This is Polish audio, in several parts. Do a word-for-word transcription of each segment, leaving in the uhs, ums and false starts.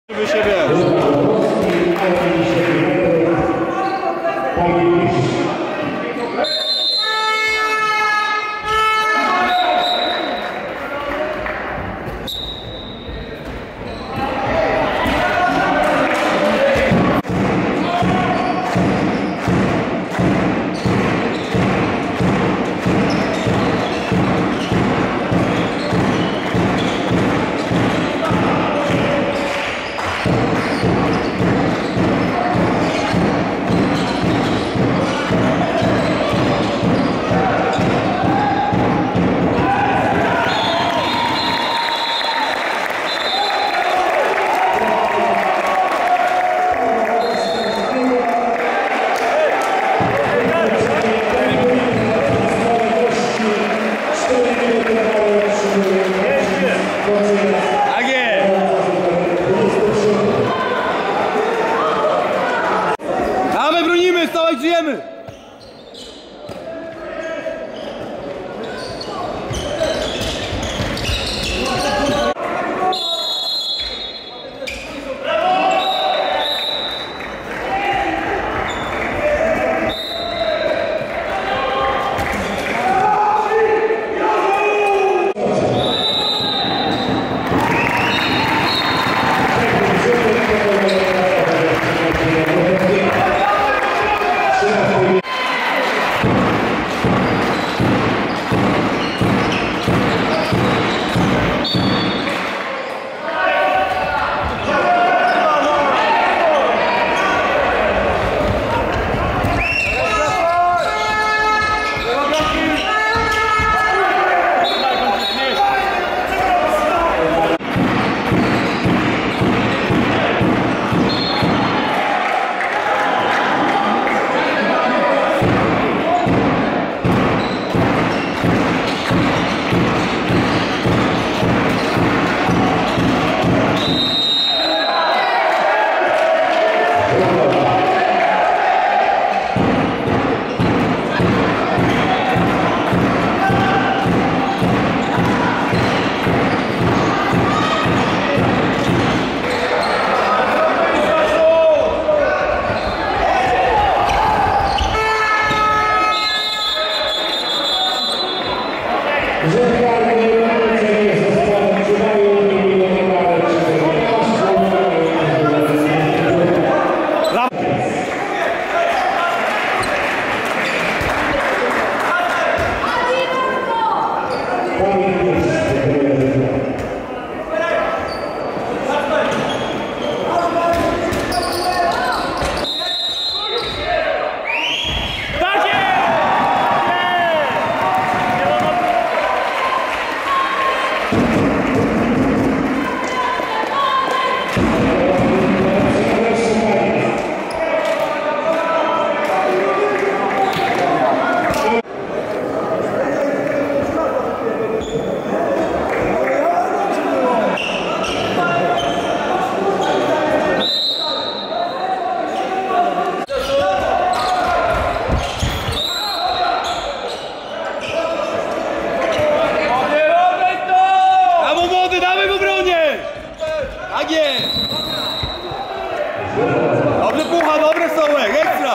Dobrze pucha, dobry stołek, ekstra!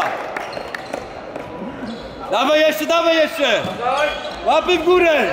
Dawaj jeszcze, dawaj jeszcze! Łapy w górę!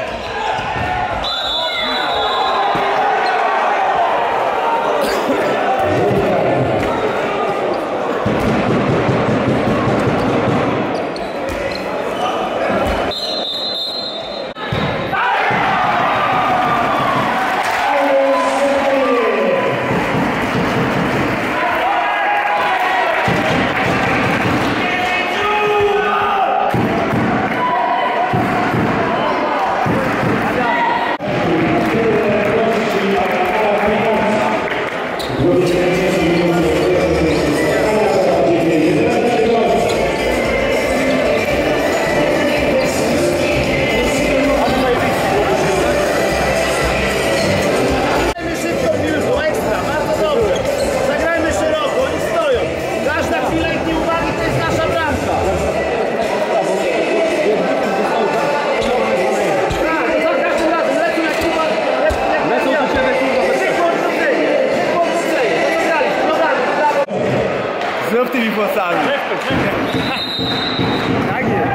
Lecą do ciebie, kurwa, bez Zrób tymi włosami. Tak jest.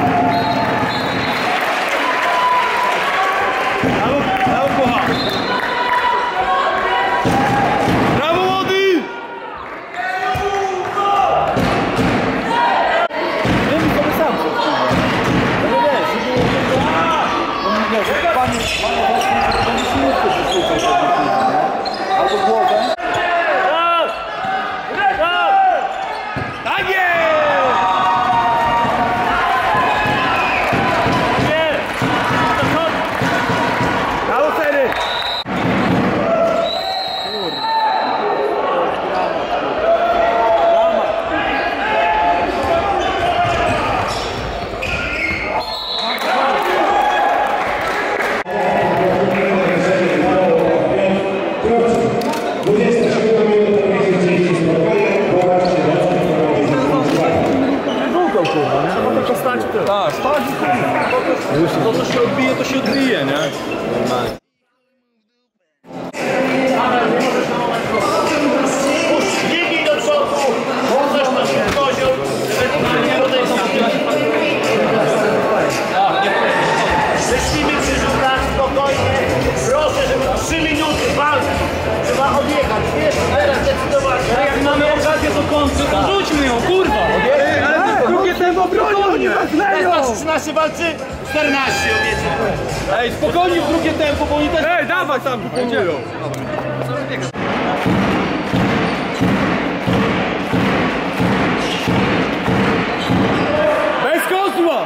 Brawo, brawo, kocha. Brawo, młody! Nie wiem, to sam się no wiesz, żeby... Wiesz, panie, panie, będzie śmutko przysłuchać sobie później, nie? Albo głowę. Tak jest! Brawo, Sery! Tak, stać to co się odbije, to się odbije, nie? Biegnij do przodu, możesz na szybkością, nie odejść. Wyślimy krzyżówkach spokojnie, proszę, żeby trzy minuty walki trzeba odjechać, wiesz, teraz zdecydowanie. Jak mamy okazję do końca, to rzućmy ją, kurwa! Ale drugie tempo bronią, nie Teraz trzynaście walczy, czternaście obiecę. Ej, spokojnie w drugie tempo, bo oni też... Ej, dawaj tam, wykonują! Bez kozła!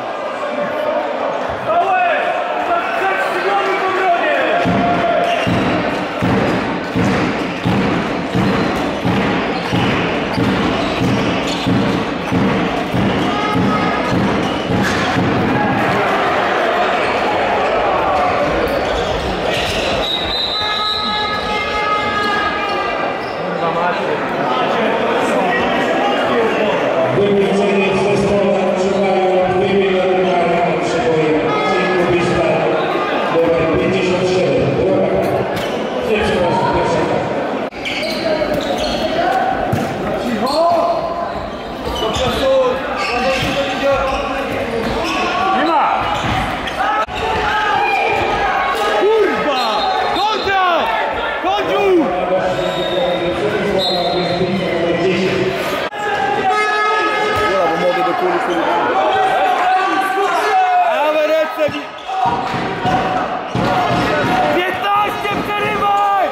piętnaście, przerywaj!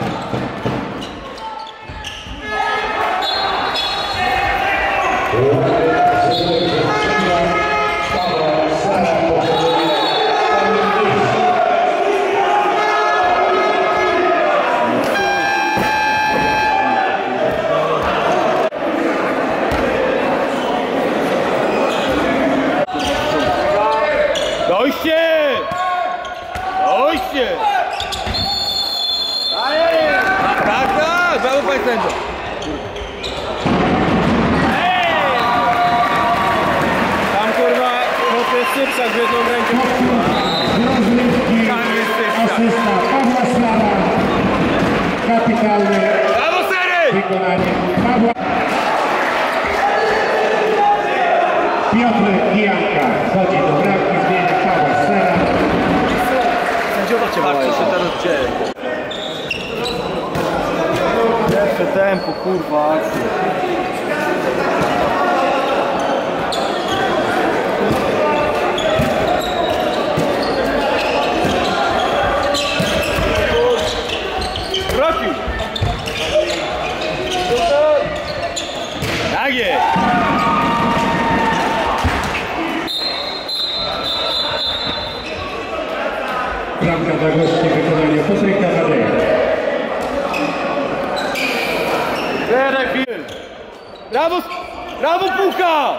Dojście! Dojście! Tak, tak! Brawo, panie sędzio! Tam kurwa, to jest szybsza z jedną ręką. Tam jest szybsza. Asysta Pawła Slawa. Kapitalne Brawo, Sery! wykonanie Pawła. Piotr Gijanka wchodzi do bramki, zmienia Pawła Sera. Sędziowa cię wołają. Co się teraz dzieje? Lepsze tempo, kurwa, akcja. Wrócił! Tak jest! Bramka dla gości wykonanie Patryka Madeja. Brawo, brawo, Puka!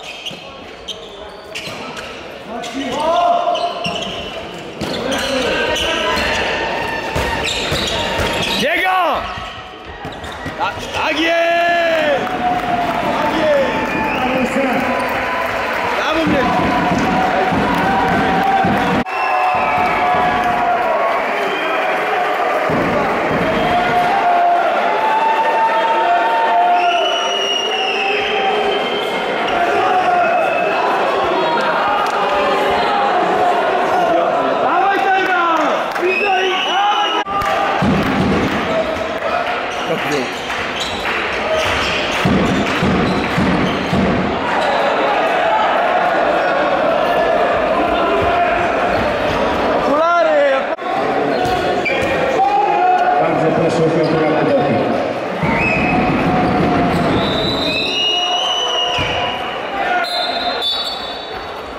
Biega! Tak, tak jest! Tak jest! Brawo, mnie!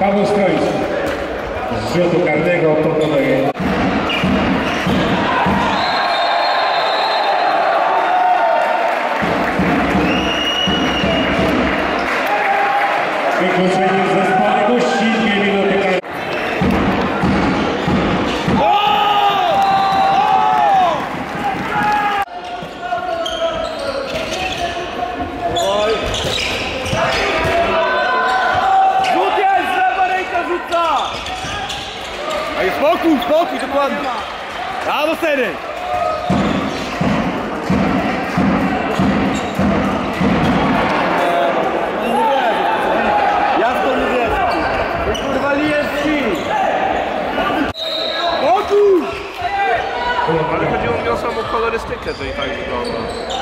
Paweł Stroński. Z rzutu karnego pokonuje. Wykluczenie w zespole gości, dwie minuty karne. Rzut jest! Lewa ręka rzuca! A jest spokój, spokój, dokładnie. A do sery! Ja w to nie wierzę. Kurwa lijesz ci! Spokój! Ale chodziło mi o samą kolorystykę, że i tak wygląda.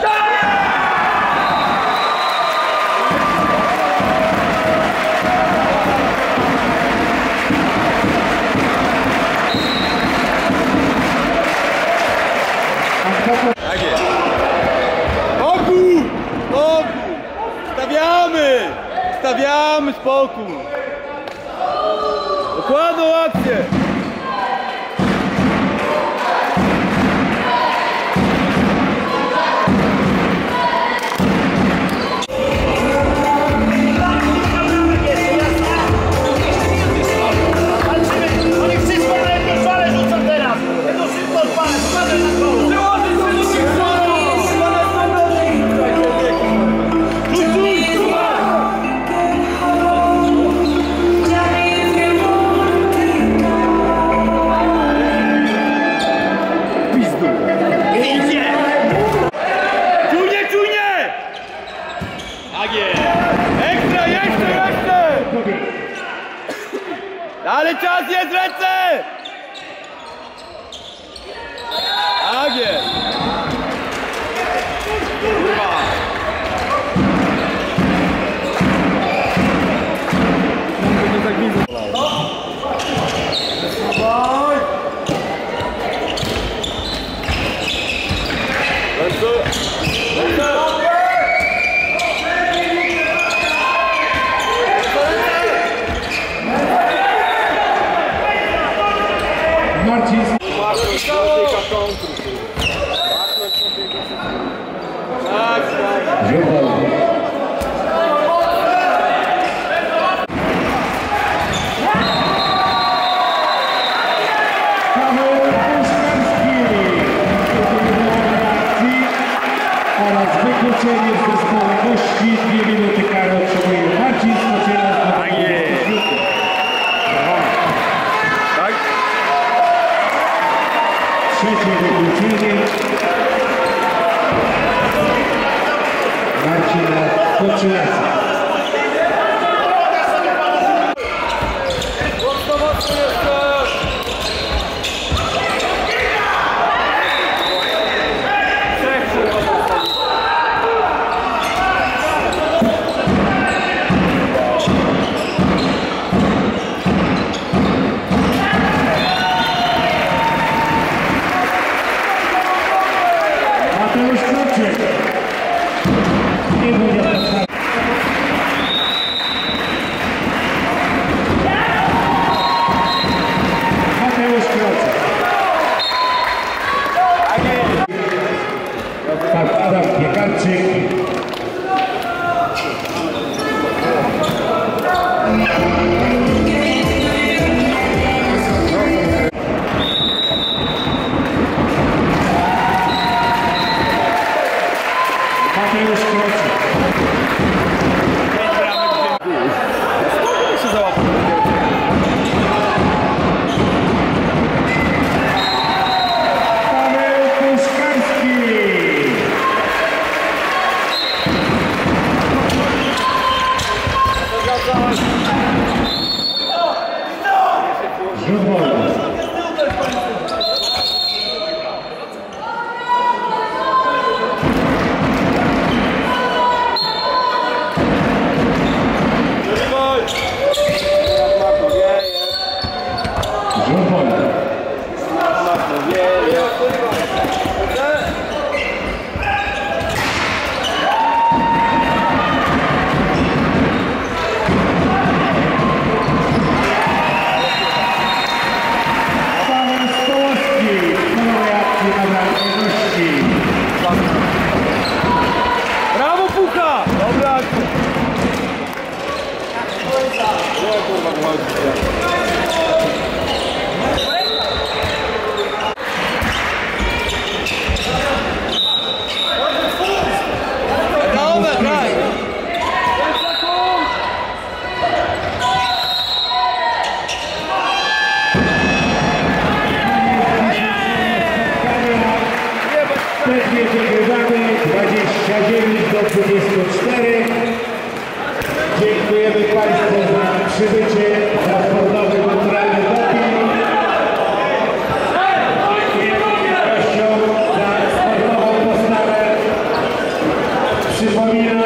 Tak jest. Spokój! Spokój! Stawiamy! Stawiamy spokój! Dokładną akcję! Oni wszystko na jedną falę rzucą teraz! Jedną szybko odpalę, wkładaj na koło! Czujnie, czujnie! Tak jest! Ekstra, jeszcze, jeszcze! Ale czas jest, ręce! Tak jest! Kurwa! Nie tak widzę. Marcin Tak, tak. Żuchol. Paweł Puszkarski. Oraz wykluczenie z zespołu gości. Dwie minuty kary otrzymuje Marcin Skociela. Tak jest. Tak? Trzecie wykluczenie. Marcina Skociela. Mocno, mocno jeszcze! Mateusz Kroczek. Nie będzie tak. Mateusz Kroczek. Tak, Adam Piekarczyk. Mateusz Kroczek. Się załapał. Paweł Puszkarski. Rzut wolny. Rzut wolny. Przypominam,